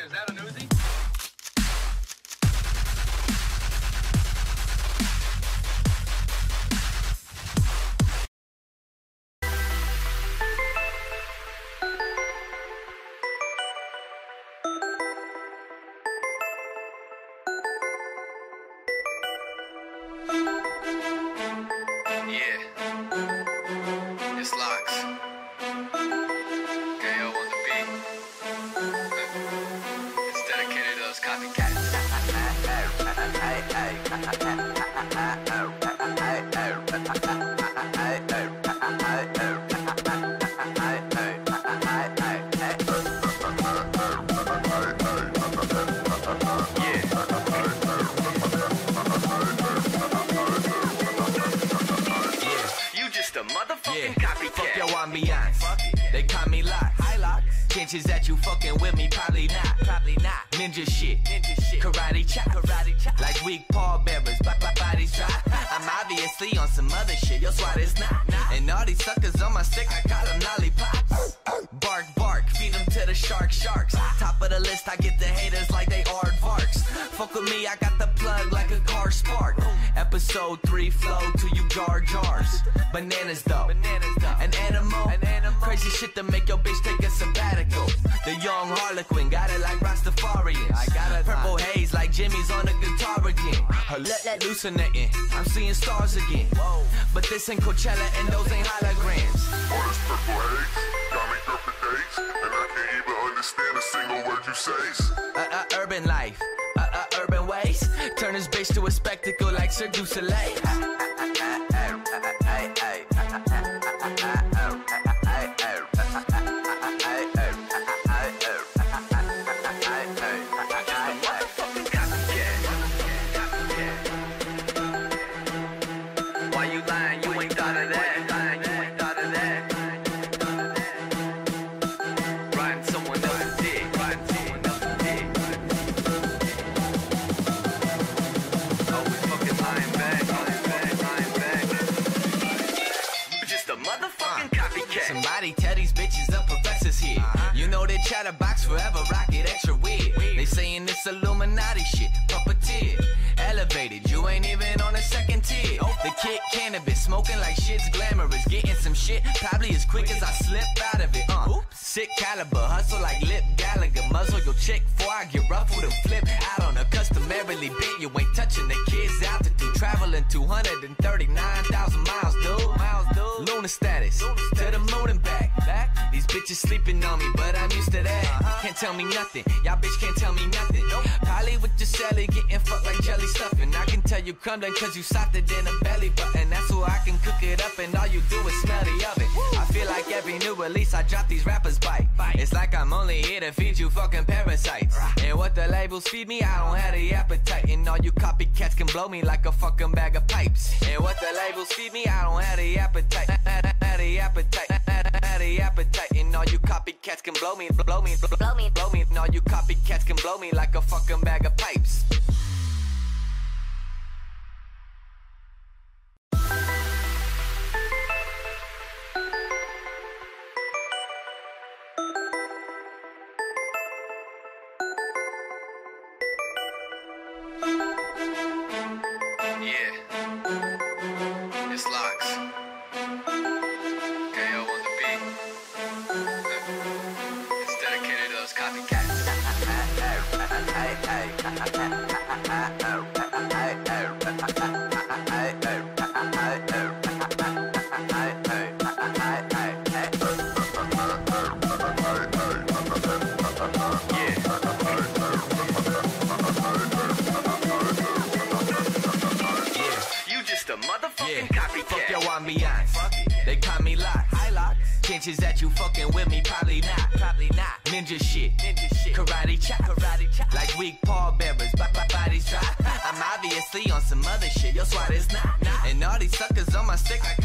Is that an Uzi? Yeah, it's Locks. KO on the beat. It's dedicated to those copycats. A motherfucking copycat. Fuck your ambiance. They call me Locks. Chances that you fucking with me, probably not. Ninja shit. Karate chop. Like weak pallbearers, bodies dry. I'm obviously on some other shit. Yo, swat is not. And all these suckers on my stick, I call them lollipops. Bark, feed them to the sharks. Top of the list, I get the haters like they aardvarks. Fuck with me, I got the plug like a car spark. Episode 3 flow to you jars. Bananas though, an animal. Crazy shit to make your bitch take a sabbatical. The young Harlequin got it like Rastafarians. I got it purple haze like Jimmy's on the guitar again. Hallucinating, I'm seeing stars again. But this ain't Coachella and those ain't holograms. All this purple haze got me up for days, and I can't even understand a single word you say. Urban life, urban ways. Turn this bitch to a spectacle like Cirque du Soleil. Why you lying? You ain't thought of that. Riding someone else's dick. Always fucking lying back. You just a motherfucking copycat. Somebody tell these bitches the professor's here. You know they chatterbox forever, rocket extra weird. They saying this Illuminati shit, puppeteer. Elevated, you ain't even on a second tier. The kid cannabis, smoking like shit's glamorous. Getting some shit, probably as quick as I slip out of it. Sick caliber, hustle like Lip Gallagher. Muzzle your chick before I get ruffled and flip out on a customarily bit. You ain't touching the kids' altitude. Traveling 239,000 miles, dude. Lunar status, to the moon and back. These bitches sleeping on me, but I'm used to that. Can't tell me nothing, y'all bitch can't tell me nothing. Probably with your celly getting fucked like jelly stuffing. I can tell you crumbling cause you soft it in a belly button. That's why I can cook it up and all you do is smell the oven. I feel like every new release I drop these rappers bite. It's like I'm only here to feed you fucking parasites. And what the labels feed me, I don't have the appetite. And all you copycats can blow me like a fucking bag of pipes. And what the labels feed me, I don't have the appetite. And all you copycats can blow me. And all you copycats can blow me like a fucking bag of pipes. Yeah, it's Locks. KO on the beat. It's dedicated to those copycats. A motherfucking copycat. Fuck your ambiance. They call me Locks. Chances that you fucking with me, probably not. Ninja shit. Karate chop. Like weak pallbearers, bodies dry. I'm obviously on some other shit. Yo, swat is not. And all these suckers on my stick, I